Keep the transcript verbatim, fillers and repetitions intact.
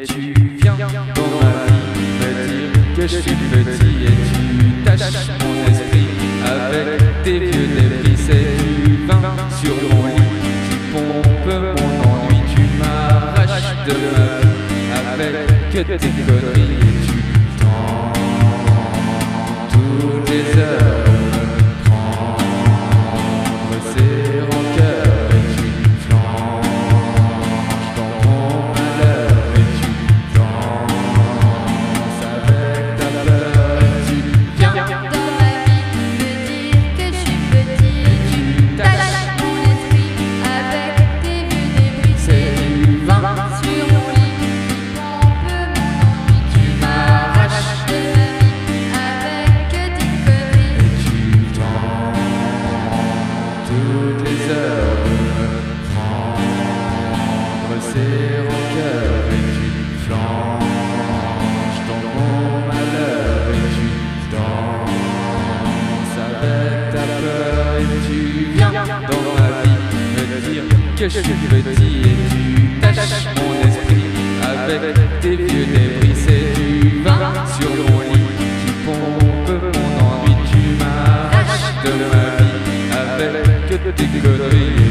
Et tu viens dans ma vie me dire que je suis petit. Et tu tâches mon esprit avec tes vieux débris. C'est du vin sur mon lit qui pompe mon ennui. Tu m'arraches de ma vie avec que tes conneries. Et tu tends toutes les heures prendre ces rancœurs. Et tu flanches dans mon malheur. Et tu danses avec ta peur. Et tu viens Dans ma vie, me dire que je suis petit. Et tu tâches mon esprit avec tes vieux débris. c'est du vin Sur mon lit, qui pompe mon ennui. Tu m'arraches de ma vie avec tes conneries. et tu tends toutes les heures prendre ces rancœurs. Et tu flanches dans mon malheur. Et tu danses avec ta peur. Et tu viens dans ma vie me dire que je suis petit. Et tu tâches mon esprit avec tes vieux débris. C'est du vin sur mon lit qui pompe mon ennui. Tu m'arraches de ma vie avec tes conneries.